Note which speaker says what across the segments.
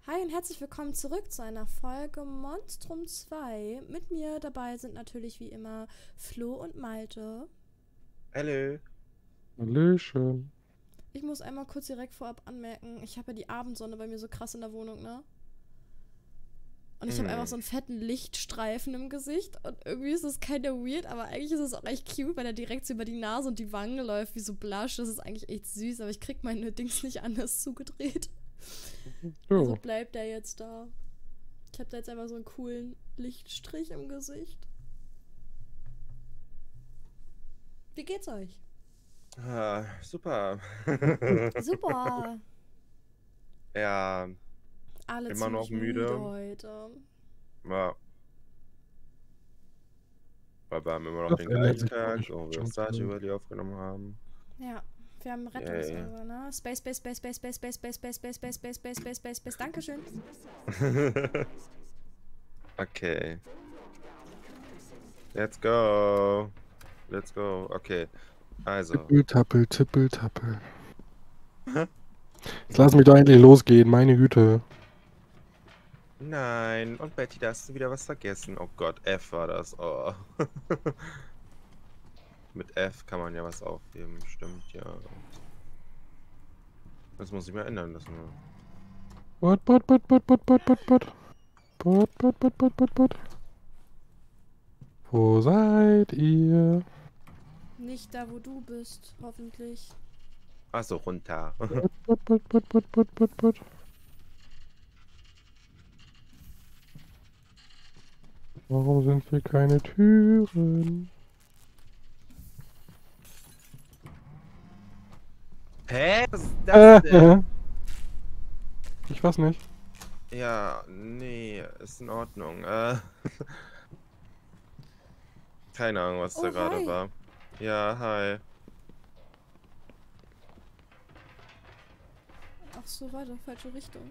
Speaker 1: Hi und herzlich willkommen zurück zu einer Folge Monstrum 2. Mit mir dabei sind natürlich wie immer Flo und Malte.
Speaker 2: Hallo.
Speaker 3: Hallöchen.
Speaker 1: Ich muss einmal kurz direkt vorab anmerken, ich habe ja die Abendsonne bei mir so krass in der Wohnung, ne? Und ich habe einfach so einen fetten Lichtstreifen im Gesicht und irgendwie ist das kinda weird, aber eigentlich ist es auch echt cute, weil er direkt so über die Nase und die Wangen läuft wie so Blush. Das ist eigentlich echt süß, aber ich krieg meine Dings nicht anders zugedreht. Also
Speaker 3: So,
Speaker 1: bleibt er jetzt da. Ich habe da jetzt einfach so einen coolen Lichtstrich im Gesicht. Wie geht's euch?
Speaker 2: Super.
Speaker 1: Super.
Speaker 2: Ja,
Speaker 1: Alle
Speaker 2: immer noch
Speaker 1: ziemlich müde
Speaker 2: müde.
Speaker 1: heute.
Speaker 2: Ja, weil wir haben immer noch
Speaker 3: das
Speaker 2: den
Speaker 3: ändert
Speaker 2: gleichen
Speaker 3: sich auch
Speaker 2: Tag,
Speaker 3: nicht.
Speaker 2: wo wir Stardew Valley aufgenommen haben.
Speaker 1: Ja, wir haben
Speaker 2: Yay.
Speaker 1: Rettungsengel, ne? Space, Space, Space, Space, Space, Space, Space, Space, Space, Space, Space, Space, Space, Space, Space. Dankeschön.
Speaker 2: Okay. Let's go. Let's go. Okay. Also.
Speaker 3: Tippel, tippel, tappel. Jetzt lass mich doch endlich losgehen, meine Güte.
Speaker 2: Nein. Und Betty, da hast du wieder was vergessen. Oh Gott, F war das. Oh. Mit F kann man ja was aufheben. Stimmt, ja. Das muss ich mal ändern lassen.
Speaker 3: Bot. Bot. Wo seid ihr?
Speaker 1: Nicht da, wo du bist, hoffentlich.
Speaker 2: Achso, runter.
Speaker 3: Bot. Warum sind hier keine Türen?
Speaker 2: Hä? Was ist das denn?
Speaker 3: Ich weiß nicht.
Speaker 2: Ja, nee, ist in Ordnung. Keine Ahnung, was da gerade
Speaker 1: hi.
Speaker 2: war. Ja, hi.
Speaker 1: Ach so, weiter, falsche Richtung.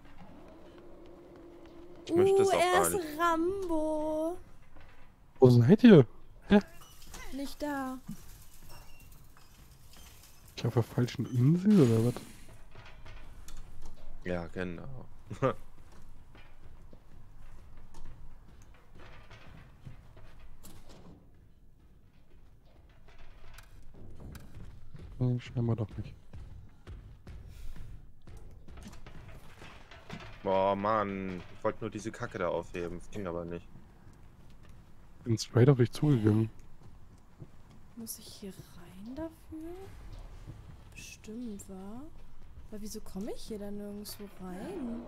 Speaker 2: Ich möchte es auch
Speaker 1: Er
Speaker 2: gar
Speaker 1: ist
Speaker 2: nicht.
Speaker 1: Rambo.
Speaker 3: Wo seid ihr?
Speaker 1: Nicht da.
Speaker 3: Ich auf der falschen Insel oder was?
Speaker 2: Ja, genau.
Speaker 3: Nee, scheinbar doch nicht.
Speaker 2: Boah, Mann. Ich wollte nur diese Kacke da aufheben. Das ging aber nicht.
Speaker 3: Bin straight auf dich zugegangen.
Speaker 1: Muss ich hier rein dafür? Bestimmt, wa? Aber wieso komme ich hier dann nirgendwo rein?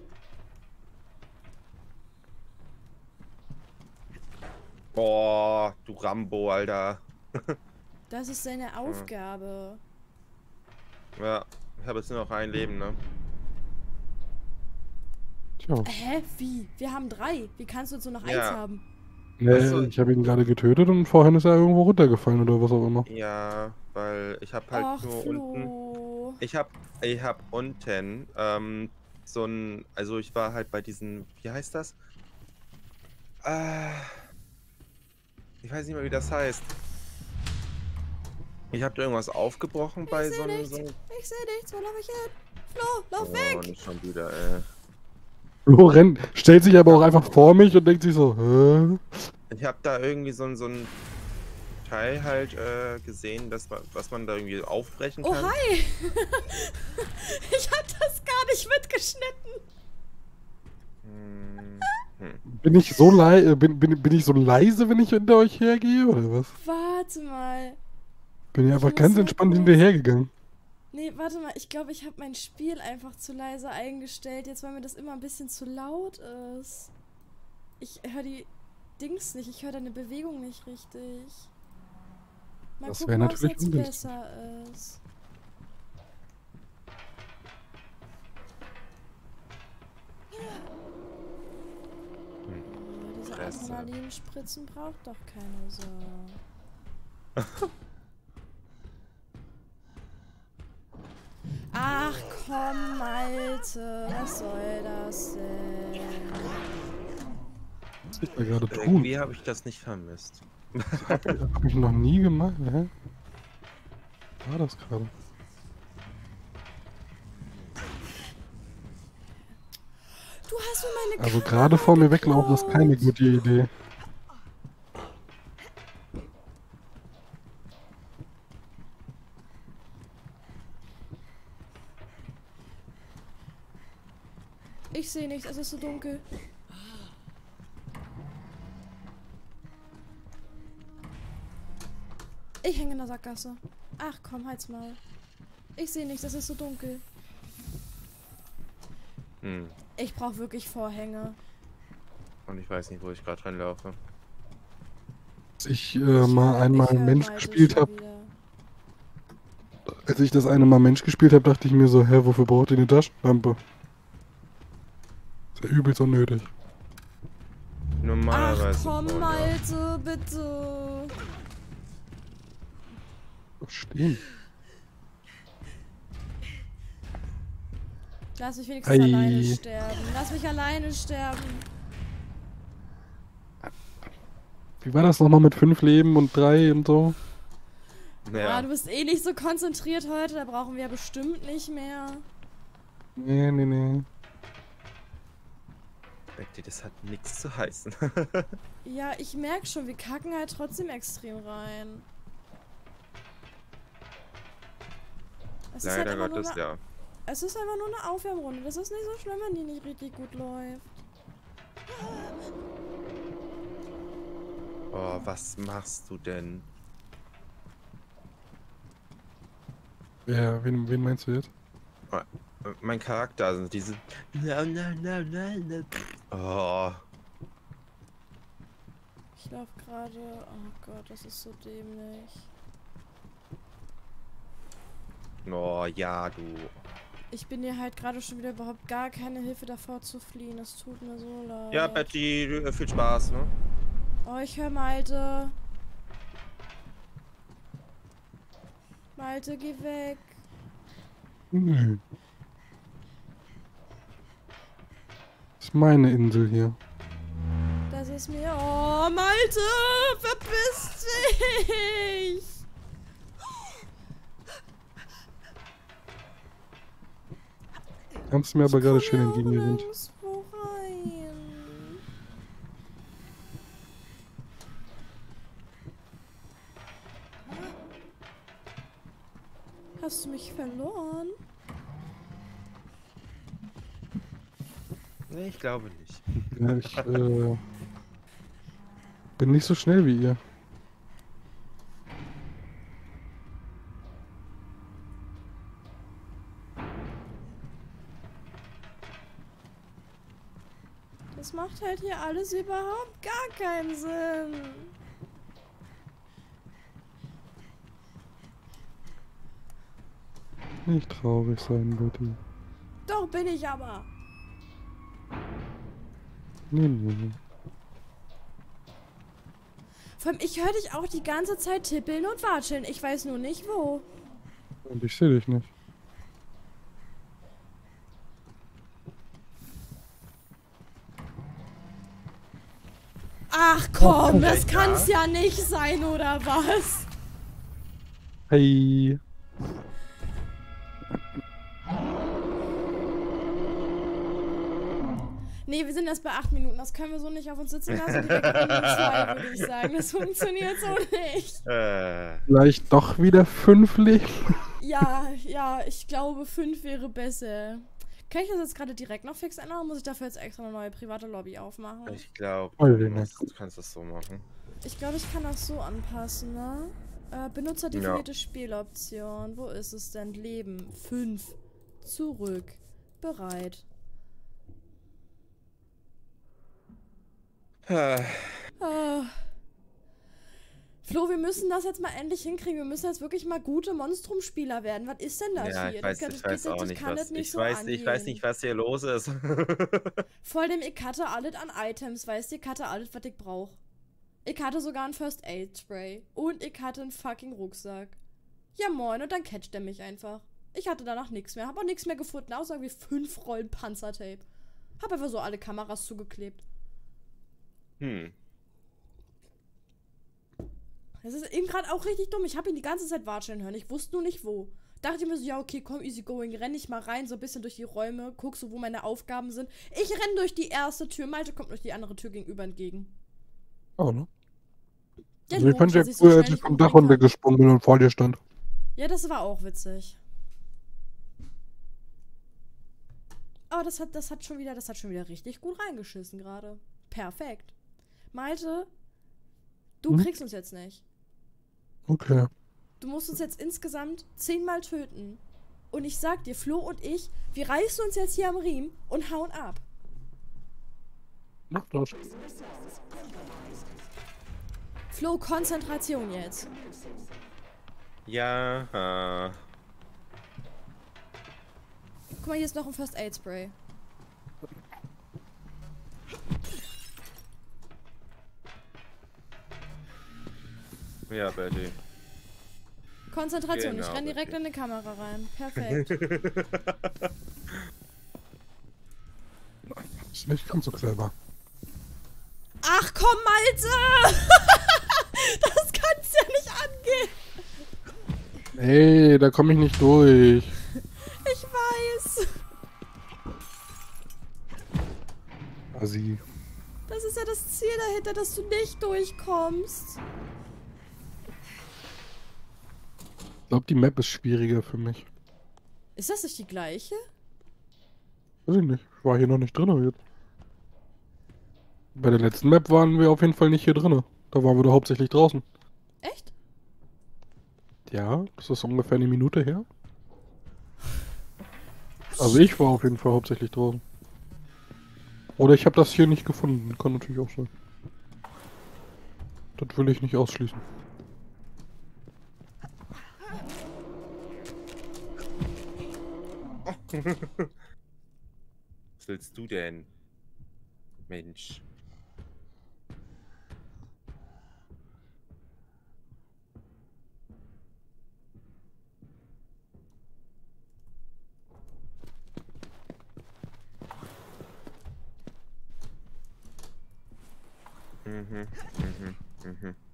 Speaker 2: Boah, du Rambo, Alter.
Speaker 1: Das ist seine Aufgabe.
Speaker 2: Ja, ich habe jetzt nur noch ein Leben, ne?
Speaker 3: Tja.
Speaker 1: Hä? Wie? Wir haben 3. Wie kannst du jetzt nur noch 1
Speaker 2: Ja.
Speaker 1: haben?
Speaker 3: Nee,
Speaker 2: Achso.
Speaker 3: ich habe ihn gerade getötet und vorhin ist er irgendwo runtergefallen oder was auch immer.
Speaker 2: Ja, weil ich habe halt
Speaker 1: Ach,
Speaker 2: nur unten...
Speaker 1: Flo.
Speaker 2: Ich hab unten so ein, also ich war halt bei diesen, wie heißt das? Ich weiß nicht mehr, wie das heißt. Ich habe da irgendwas aufgebrochen bei so einem...
Speaker 1: Ich sehe nichts. Wo laufe ich hin? Flo, lauf weg!
Speaker 2: nicht schon wieder, ey.
Speaker 3: Loren stellt sich aber auch einfach vor mich und denkt sich so, hä?
Speaker 2: Ich habe da irgendwie so ein Teil halt gesehen, was man da irgendwie aufbrechen
Speaker 1: Oh,
Speaker 2: kann.
Speaker 1: hi! Ich hab das gar nicht mitgeschnitten.
Speaker 3: Bin ich so bin ich so leise, wenn ich hinter euch hergehe, oder was?
Speaker 1: Warte mal.
Speaker 3: Bin ich
Speaker 1: Ich
Speaker 3: einfach
Speaker 1: muss
Speaker 3: ganz
Speaker 1: mal
Speaker 3: entspannt
Speaker 1: kurz-
Speaker 3: hinterhergegangen.
Speaker 1: Nee, warte mal. Ich glaube, ich habe mein Spiel einfach zu leise eingestellt. Jetzt, weil mir das immer ein bisschen zu laut ist. Ich höre die Dings nicht. Ich höre deine Bewegung nicht richtig. Mal
Speaker 3: Das
Speaker 1: gucken,
Speaker 3: wär
Speaker 1: was
Speaker 3: natürlich
Speaker 1: jetzt
Speaker 3: ungünstig.
Speaker 1: besser ist. Oh, diese
Speaker 2: Fresse.
Speaker 1: Adrenalinspritzen braucht doch keine so. Ach komm, Malte, was soll das denn?
Speaker 3: Was ich da gerade tun?
Speaker 2: Irgendwie habe ich das nicht vermisst.
Speaker 3: Hab ich noch nie gemacht, hä? Was war das gerade?
Speaker 1: Du hast mir meine
Speaker 3: Also
Speaker 1: Kamera
Speaker 3: gerade vor mir weglaufen ist keine
Speaker 1: geklaut.
Speaker 3: gute Idee.
Speaker 1: Ich sehe nichts, es ist so dunkel. Ich hänge in der Sackgasse. Ach komm, halt's mal. Ich sehe nichts, es ist so dunkel.
Speaker 2: Hm.
Speaker 1: Ich brauche wirklich Vorhänge.
Speaker 2: Und ich weiß nicht, wo ich gerade reinlaufe.
Speaker 3: Als ich mal einmal Mensch gespielt habe, als ich das eine Mal Mensch gespielt habe, dachte ich mir so, hä, wofür braucht ihr eine Taschenlampe? Ist ja übelst unnötig.
Speaker 2: Normalerweise.
Speaker 1: Ach komm,
Speaker 2: oh, ja.
Speaker 1: Malte, bitte.
Speaker 3: Stehen.
Speaker 1: Lass mich wenigstens
Speaker 3: Ei.
Speaker 1: alleine sterben. Lass mich alleine sterben.
Speaker 3: Wie war das nochmal mit 5 Leben und 3 und so?
Speaker 2: Ja.
Speaker 1: Ah, du bist eh nicht so konzentriert heute, da brauchen wir ja bestimmt nicht mehr.
Speaker 3: Nee.
Speaker 2: Betty, das hat nichts zu heißen.
Speaker 1: Ja, ich merke schon, wir kacken halt trotzdem extrem rein. Es ist halt
Speaker 2: Leider
Speaker 1: einfach nur
Speaker 2: Gottes,
Speaker 1: eine,
Speaker 2: ja.
Speaker 1: es ist einfach nur eine Aufwärmrunde. Das ist nicht so schlimm, wenn die nicht richtig gut läuft.
Speaker 2: Oh, was machst du denn?
Speaker 3: Ja, wen meinst du jetzt?
Speaker 2: Mein Charakter, also diese... Oh.
Speaker 1: Ich laufe gerade... Oh Gott, das ist so dämlich.
Speaker 2: Oh, ja, du.
Speaker 1: Ich bin dir halt gerade schon wieder überhaupt gar keine Hilfe davor zu fliehen. Es tut mir so leid.
Speaker 2: Ja, Betty, viel Spaß, ne?
Speaker 1: Oh, ich höre Malte. Malte, geh weg.
Speaker 3: Nö. Das ist meine Insel hier.
Speaker 1: Das ist mir... Oh, Malte, verpiss dich!
Speaker 3: Kannst du mir aber gerade schön
Speaker 1: Ich komm ja auch
Speaker 3: entgegengerannt.
Speaker 1: nirgendwo rein. Hast du mich verloren?
Speaker 2: Nee, ich glaube nicht.
Speaker 3: Ja, ich bin nicht so schnell wie ihr.
Speaker 1: Das macht halt hier alles überhaupt gar keinen Sinn.
Speaker 3: Nicht traurig sein, Betty.
Speaker 1: Doch, bin ich aber.
Speaker 3: Nee.
Speaker 1: Vor allem, ich höre dich auch die ganze Zeit tippeln und watscheln. Ich weiß nur nicht, wo.
Speaker 3: Und ich sehe dich nicht.
Speaker 1: Ach komm, das kann's ja nicht sein, oder was?
Speaker 3: Hey.
Speaker 1: Nee, wir sind erst bei 8 Minuten. Das können wir so nicht auf uns sitzen lassen. Direkt in Runde 2, würde ich sagen. Das funktioniert so nicht.
Speaker 3: Vielleicht doch wieder 5 Leben.
Speaker 1: Ja, ich glaube 5 wäre besser. Kann ich das jetzt gerade direkt noch fix ändern oder muss ich dafür jetzt extra eine neue private Lobby aufmachen?
Speaker 2: Ich glaube,
Speaker 3: nicht.
Speaker 2: du kannst das so machen.
Speaker 1: Ich glaube, ich kann das so anpassen, ne? Benutzerdefinierte Spieloption. Wo ist es denn? Leben. 5. Zurück. Bereit. Ah. Flo, wir müssen das jetzt mal endlich hinkriegen. Wir müssen jetzt wirklich mal gute Monstrum-Spieler werden. Was ist denn das
Speaker 2: Ja,
Speaker 1: hier?
Speaker 2: ich weiß auch nicht, was... Ich weiß nicht, was hier los ist.
Speaker 1: Voll dem, ich hatte alles an Items, weißt du? Ich hatte alles, was ich brauche. Ich hatte sogar ein First Aid Spray. Und ich hatte einen fucking Rucksack. Ja moin, und dann catcht er mich einfach. Ich hatte danach nichts mehr. Hab auch nichts mehr gefunden, außer irgendwie 5 Rollen Panzertape. Hab einfach so alle Kameras zugeklebt. Das ist eben gerade auch richtig dumm. Ich habe ihn die ganze Zeit watscheln hören. Ich wusste nur nicht wo. dachte ich mir so, ja, okay, komm, easy going, renn ich mal rein, so ein bisschen durch die Räume, guck so, wo meine Aufgaben sind. Ich renn durch die erste Tür, Malte kommt durch die andere Tür gegenüber entgegen.
Speaker 3: Oh, ne?
Speaker 1: Ja,
Speaker 3: Also ich fand
Speaker 1: logisch,
Speaker 3: ja
Speaker 1: dass ich so
Speaker 3: cool,
Speaker 1: schnell
Speaker 3: als ich
Speaker 1: nicht
Speaker 3: vom Dach
Speaker 1: umbringen kann.
Speaker 3: runtergesprungen bin und vor dir stand.
Speaker 1: Ja, das war auch witzig. Aber das hat schon wieder richtig gut reingeschissen gerade. Perfekt. Malte, du kriegst uns jetzt nicht.
Speaker 3: Okay.
Speaker 1: Du musst uns jetzt insgesamt 10-mal töten. Und ich sag dir, Flo und ich, wir reißen uns jetzt hier am Riemen und hauen ab.
Speaker 3: Mach das.
Speaker 1: Flo, Konzentration jetzt.
Speaker 2: Ja.
Speaker 1: Guck mal, hier ist noch ein First Aid Spray.
Speaker 2: Ja, Betty.
Speaker 1: Konzentration,
Speaker 2: Genau,
Speaker 1: ich renn direkt
Speaker 2: Betty.
Speaker 1: in die Kamera rein. Perfekt.
Speaker 3: Ist nicht ganz so clever.
Speaker 1: Ach komm, Malte! Das kann's ja nicht angehen.
Speaker 3: Ey, da komme ich nicht durch.
Speaker 1: Ich weiß.
Speaker 3: Assi.
Speaker 1: Das ist ja das Ziel dahinter, dass du nicht durchkommst.
Speaker 3: Ich glaube, die Map ist schwieriger für mich.
Speaker 1: Ist das nicht die gleiche?
Speaker 3: Weiß ich nicht. Ich war hier noch nicht drin jetzt. Bei der letzten Map waren wir auf jeden Fall nicht hier drin. Da waren wir doch hauptsächlich draußen.
Speaker 1: Echt?
Speaker 3: Ja, das ist ungefähr eine Minute her. Also ich war auf jeden Fall hauptsächlich draußen. Oder ich habe das hier nicht gefunden. Kann natürlich auch sein. Das will ich nicht ausschließen.
Speaker 2: Was willst du denn? Mensch. Mhm.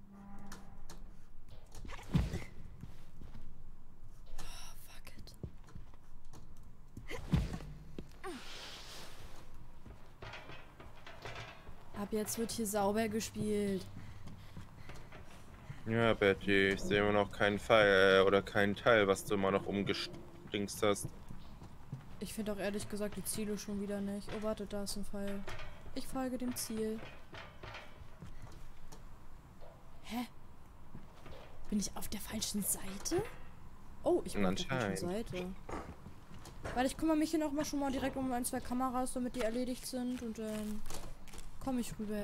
Speaker 1: Fuck it. Ab jetzt wird hier sauber gespielt.
Speaker 2: Ja, Betty, ich sehe immer noch keinen Fall oder keinen Teil, was du immer noch umgedingst hast.
Speaker 1: Ich finde auch ehrlich gesagt die Ziele schon wieder nicht. Oh, warte, da ist ein Pfeil. Ich folge dem Ziel. Hä? Bin ich auf der falschen Seite? Oh, ich bin auf der falschen Seite. Weil ich kümmere mich hier noch mal schon mal direkt um 1, 2 Kameras, damit die erledigt sind und dann komme ich rüber.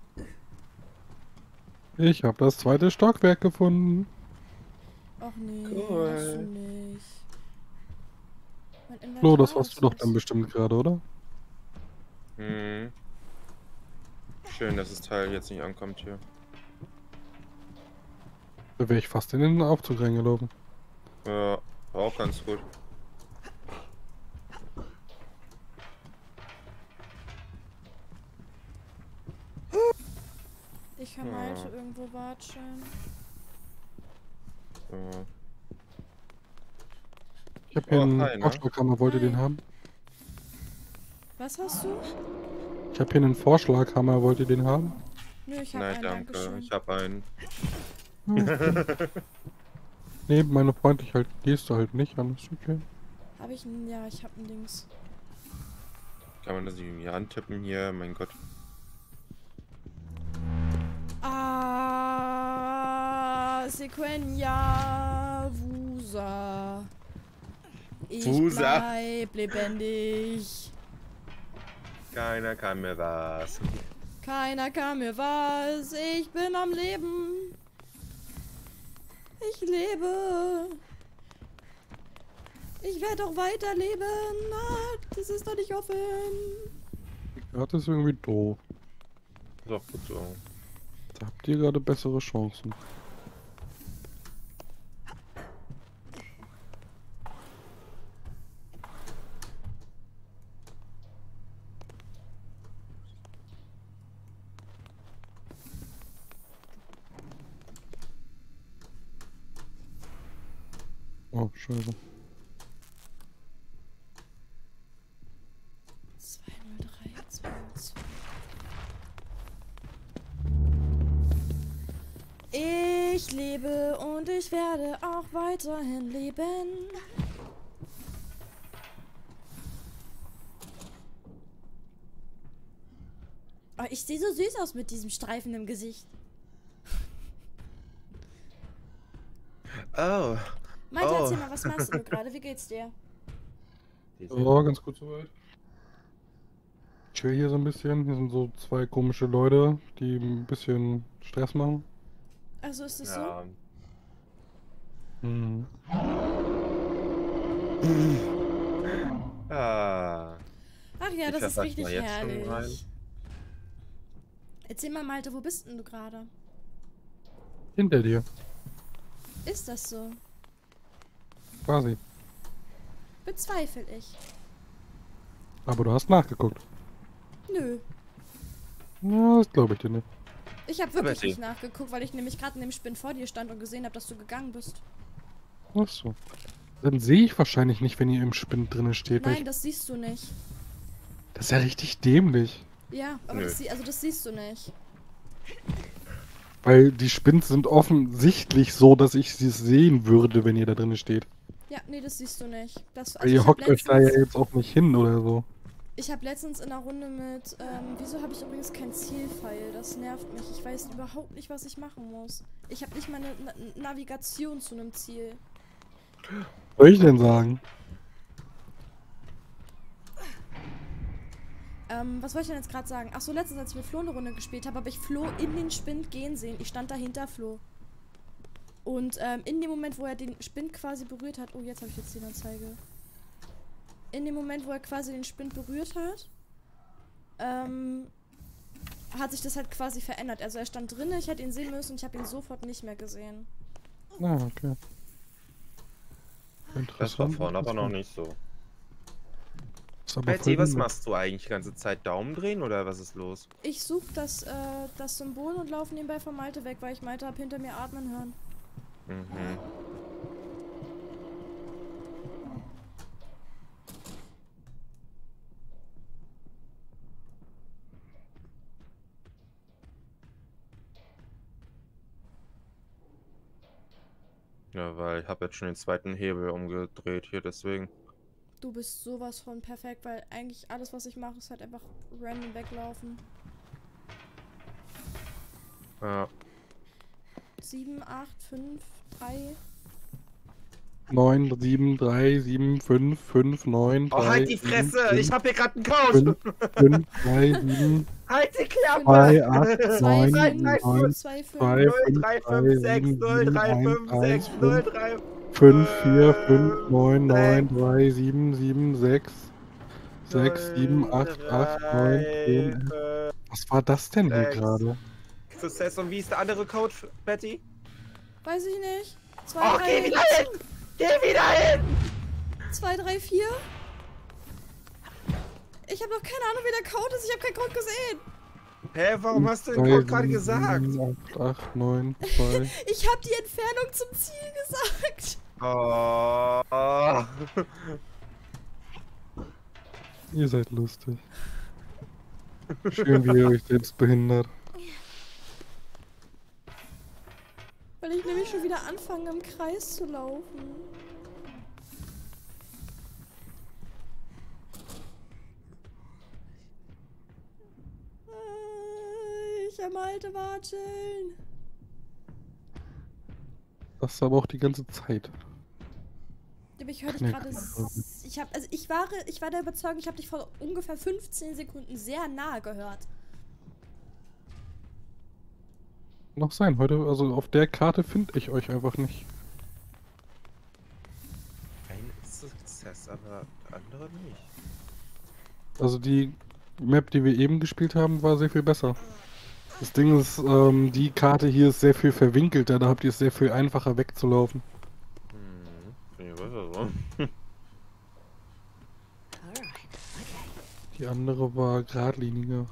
Speaker 3: Ich habe das zweite Stockwerk gefunden.
Speaker 1: Ach nee,
Speaker 2: Cool.
Speaker 1: hast du nicht. Mein Inventar
Speaker 3: Flo, das warst
Speaker 1: ist
Speaker 3: du doch
Speaker 1: es.
Speaker 3: dann bestimmt gerade, oder?
Speaker 2: Hm. Schön, dass das Teil jetzt nicht ankommt hier.
Speaker 3: Da wäre ich fast in den Aufzug reingelaufen.
Speaker 2: Ja, war auch ganz gut.
Speaker 1: Ich kann Malte irgendwo watschen.
Speaker 2: Ja.
Speaker 3: Ich habe hier
Speaker 2: Oh,
Speaker 3: einen
Speaker 2: hi, ne?
Speaker 3: Vorschlaghammer, wollt ihr den haben?
Speaker 1: Was hast du?
Speaker 3: Ich habe hier einen Vorschlaghammer, wollt ihr den haben?
Speaker 1: Nö, ich habe
Speaker 2: Nein,
Speaker 1: einen,
Speaker 2: danke.
Speaker 1: Dankeschön.
Speaker 2: Ich habe einen.
Speaker 3: Nee, meine freundliche Geste halt nicht an, ist okay.
Speaker 1: Habe ich einen? Ja, ich habe ein Dings.
Speaker 2: Kann man das nicht irgendwie antippen hier? Mein Gott.
Speaker 1: Sequenja Wusa. Ich
Speaker 2: Wusa.
Speaker 1: bleib lebendig.
Speaker 2: Keiner kann mir was.
Speaker 1: Keiner kann mir was. Ich bin am Leben. Ich lebe. Ich werde auch weiterleben. Ah, das ist doch nicht offen.
Speaker 3: Die Karte ist irgendwie doof.
Speaker 2: Ist auch gut so.
Speaker 3: Da habt ihr gerade bessere Chancen. Oh, scheiße.
Speaker 1: 203, 202. Ich lebe und ich werde auch weiterhin leben. Oh, ich sehe so süß aus mit diesem Streifen im Gesicht.
Speaker 2: Oh.
Speaker 1: Malte,
Speaker 2: Oh.
Speaker 1: erzähl mal, was machst du gerade? Wie geht's dir?
Speaker 3: Ja, ganz gut soweit. Chill hier so ein bisschen. Hier sind so zwei komische Leute, die ein bisschen Stress machen.
Speaker 1: Also ist es
Speaker 2: Ja.
Speaker 3: Mhm.
Speaker 2: Ah.
Speaker 1: so? Ach ja,
Speaker 2: Ich
Speaker 1: das ist
Speaker 2: verfass
Speaker 1: richtig
Speaker 2: mal jetzt schon rein.
Speaker 1: herrlich. Erzähl mal, Malte, wo bist denn du gerade?
Speaker 3: Hinter dir,
Speaker 1: Ist das so?
Speaker 3: quasi.
Speaker 1: Bezweifle ich.
Speaker 3: Aber du hast nachgeguckt.
Speaker 1: Nö.
Speaker 3: Ja, das glaube ich dir nicht.
Speaker 1: Ich habe wirklich
Speaker 2: Betty.
Speaker 1: nicht nachgeguckt, weil ich nämlich gerade in dem Spinn vor dir stand und gesehen habe, dass du gegangen bist.
Speaker 3: Ach so. Dann sehe ich wahrscheinlich nicht, wenn ihr im Spind drinne steht. weil
Speaker 1: Nein, das siehst du nicht.
Speaker 3: das ist ja richtig dämlich.
Speaker 1: Ja, aber
Speaker 2: Nö.
Speaker 1: das siehst du nicht.
Speaker 3: Weil die Spins sind offensichtlich so, dass ich sie sehen würde, wenn ihr da drinne steht.
Speaker 1: Ja, nee, das siehst du nicht. Das,
Speaker 3: Weil ihr
Speaker 1: ich hab
Speaker 3: hockt euch da ja
Speaker 1: letztens-
Speaker 3: jetzt auch nicht hin oder so.
Speaker 1: Ich habe letztens in einer Runde mit, wieso habe ich übrigens kein Zielpfeil? Das nervt mich. Ich weiß überhaupt nicht, was ich machen muss. Ich habe nicht mal eine Navigation zu einem Ziel.
Speaker 3: Was soll ich denn sagen?
Speaker 1: Was wollte ich denn jetzt gerade sagen? Achso, letztens, als ich mit Flo eine Runde gespielt habe, habe ich Flo in den Spind gehen sehen. Ich stand dahinter Flo. Und in dem Moment, wo er den Spind quasi berührt hat... Oh, jetzt habe ich jetzt die Anzeige. In dem Moment, wo er quasi den Spind berührt hat, hat sich das halt quasi verändert. Also er stand drinne, ich hätte ihn sehen müssen und ich habe ihn sofort nicht mehr gesehen.
Speaker 3: Ah, okay.
Speaker 2: Das war
Speaker 3: Interessant.
Speaker 2: vorhin aber noch nicht so.
Speaker 3: Ist aber
Speaker 2: Betty,
Speaker 3: voll
Speaker 2: was
Speaker 3: übel.
Speaker 2: machst du eigentlich die ganze Zeit? Daumen drehen oder was ist los?
Speaker 1: Ich suche das Symbol und laufe nebenbei von Malte weg, weil ich Malte habe hinter mir atmen hören.
Speaker 2: Mhm. Ja, weil ich habe jetzt schon den zweiten Hebel umgedreht hier, deswegen.
Speaker 1: Du bist sowas von perfekt, weil eigentlich alles, was ich mache, ist halt einfach random weglaufen.
Speaker 2: Ja.
Speaker 1: 7, 8, 5, 3.
Speaker 3: 9, 7, 3, 7, 5, 5, 9, 3,
Speaker 2: Oh, halt die
Speaker 3: 7,
Speaker 2: Fresse!
Speaker 3: 5,
Speaker 2: Ich hab hier gerade einen Couch!
Speaker 3: 5, 3, 7,
Speaker 2: Halt die
Speaker 3: 2,
Speaker 2: Klappe!
Speaker 3: 8,
Speaker 1: 2,
Speaker 3: 9,
Speaker 1: 5,
Speaker 3: 9,
Speaker 1: 2, 5.
Speaker 3: 2,
Speaker 2: 0,
Speaker 3: 5,
Speaker 2: 3,
Speaker 3: 3,
Speaker 2: 5, 6,
Speaker 3: 7,
Speaker 2: 0, 3,
Speaker 3: 7,
Speaker 2: 5,
Speaker 3: 1,
Speaker 2: 6,
Speaker 3: 1,
Speaker 2: 0,
Speaker 3: 5,
Speaker 2: 3,
Speaker 3: 5, 4, 5, 9, 9, 3, 7, 7, 6, 6, 7, 8, 8, 9, 10. Was war das denn hier
Speaker 2: 6.
Speaker 3: gerade?
Speaker 2: Success, und wie ist der andere Code, Betty?
Speaker 1: Weiß ich nicht. 2,
Speaker 2: Oh, geh wieder hin! Geh wieder hin!
Speaker 1: 2, 3, 4. Ich habe noch keine Ahnung, wie der Code ist. Ich habe keinen Code gesehen.
Speaker 2: Hä, warum hast du den Code gerade gesagt?
Speaker 3: 8, 8, 9, 2.
Speaker 1: Ich habe die Entfernung zum Ziel gesagt.
Speaker 2: Oh.
Speaker 3: Ihr seid lustig. Schön, wie ihr euch selbst behindert.
Speaker 1: Weil ich nämlich schon wieder anfange, im Kreis zu laufen. Ich am Alte watscheln.
Speaker 3: Das ist aber auch die ganze Zeit.
Speaker 1: Aber ich höre dich
Speaker 3: Nee,
Speaker 1: gerade. Ich war der Überzeugung, ich habe dich vor ungefähr 15 Sekunden sehr nahe gehört.
Speaker 3: Noch sein, heute, also auf der Karte finde ich euch einfach nicht.
Speaker 2: Ein Success, aber andere nicht.
Speaker 3: Also die Map, die wir eben gespielt haben, war sehr viel besser. Das Ding ist, die Karte hier ist sehr viel verwinkelter, da habt ihr es sehr viel einfacher wegzulaufen.
Speaker 2: Finde ich besser so.
Speaker 3: Die andere war geradliniger.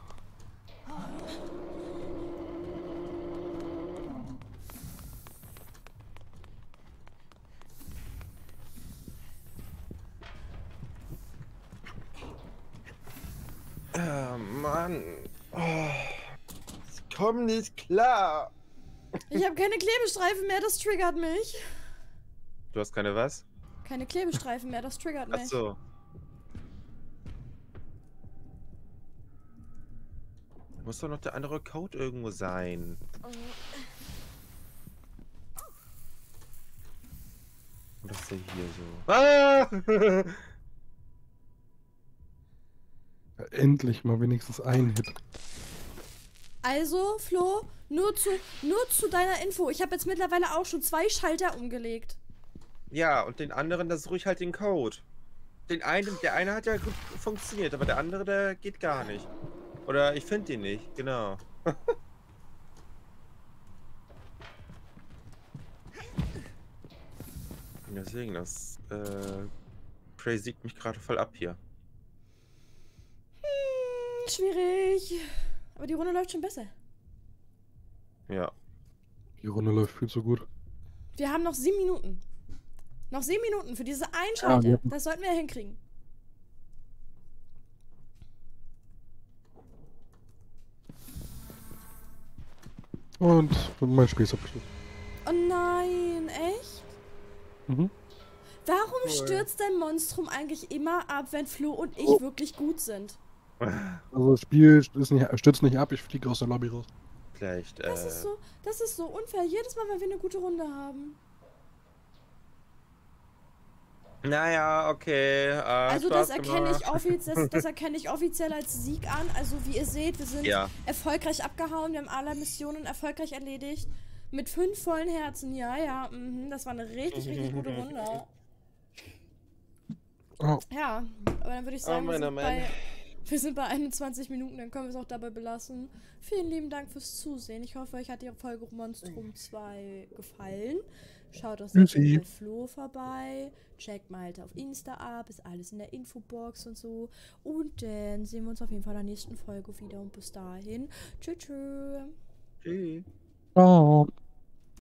Speaker 2: Mann. Oh, ich komm nicht klar.
Speaker 1: Ich habe keine Klebestreifen mehr, das triggert mich.
Speaker 2: Du hast keine was?
Speaker 1: Keine Klebestreifen mehr, das triggert mich.
Speaker 2: Ach so. Muss doch noch der andere Code irgendwo sein. Oder ist der hier so? Ah!
Speaker 3: Ja, endlich mal wenigstens ein Hit.
Speaker 1: Also, Flo, nur zu deiner Info. Ich habe jetzt mittlerweile auch schon 2 Schalter umgelegt.
Speaker 2: Ja, und den anderen, da suche ich halt den Code. Der eine hat ja gut funktioniert, aber der andere, der geht gar nicht. Oder ich finde ihn nicht, genau. Deswegen, Prey sieht mich gerade voll ab hier.
Speaker 1: Schwierig. Aber die Runde läuft schon besser.
Speaker 2: Ja.
Speaker 3: Die Runde läuft viel zu gut.
Speaker 1: Wir haben noch 7 Minuten. Noch 7 Minuten für diese Einschalter.
Speaker 3: Ja.
Speaker 1: Das sollten wir hinkriegen.
Speaker 3: Und mein Spiel ist abgeschlossen.
Speaker 1: Oh nein, echt?
Speaker 3: Mhm.
Speaker 1: Warum
Speaker 2: Cool.
Speaker 1: stürzt dein Monstrum eigentlich immer ab, wenn Flo und ich wirklich gut sind?
Speaker 3: Also das Spiel stürzt nicht ab, ich fliege aus der Lobby raus.
Speaker 2: Vielleicht,
Speaker 1: Das ist so unfair. Jedes Mal, wenn wir eine gute Runde haben.
Speaker 2: Naja, okay.
Speaker 1: Also das
Speaker 2: Spaß
Speaker 1: erkenne ich
Speaker 2: gemacht.
Speaker 1: das erkenne ich offiziell als Sieg an. Also wie ihr seht, wir sind
Speaker 2: Ja.
Speaker 1: erfolgreich abgehauen. Wir haben alle Missionen erfolgreich erledigt. Mit 5 vollen Herzen. Ja, das war eine richtig gute Runde.
Speaker 3: Oh.
Speaker 1: Ja, aber dann würde ich sagen,
Speaker 2: Oh,
Speaker 1: wir
Speaker 2: Mann.
Speaker 1: sind bei 21 Minuten, dann können wir es auch dabei belassen. Vielen lieben Dank fürs Zusehen. Ich hoffe, euch hat die Folge Monstrum 2 gefallen. Schaut auch sehr
Speaker 3: Tschüssi.
Speaker 1: gerne bei Flo vorbei. Checkt mal halt auf Insta ab. Ist alles in der Infobox und so. Und dann sehen wir uns auf jeden Fall in der nächsten Folge wieder. Und bis dahin. Tschüss.
Speaker 2: Tschüss.
Speaker 3: Ciao.